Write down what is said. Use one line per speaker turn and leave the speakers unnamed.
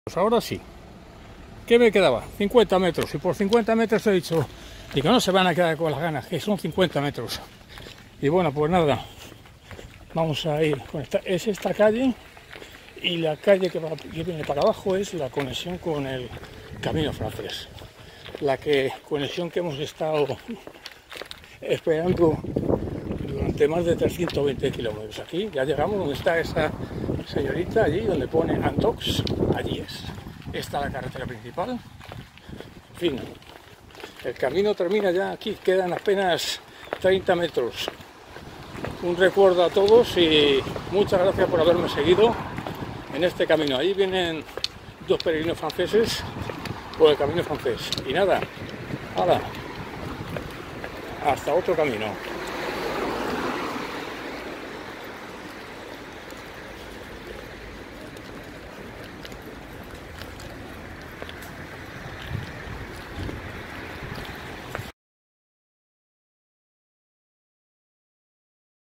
Pues ahora sí. ¿Qué me quedaba? 50 metros. Y por 50 metros he dicho, y que no se van a quedar con las ganas, que son 50 metros. Y bueno, pues nada, vamos a ir con es esta calle, y la calle que viene para abajo es la conexión con el Camino Francés. Conexión que hemos estado esperando durante más de 320 kilómetros. Aquí ya llegamos donde está esa señorita, allí donde pone Antox, allí es. Esta es la carretera principal. En fin, el camino termina ya aquí, quedan apenas 30 metros. Un recuerdo a todos y muchas gracias por haberme seguido en este camino. Ahí vienen dos peregrinos franceses por el camino francés. Y nada, hasta otro camino.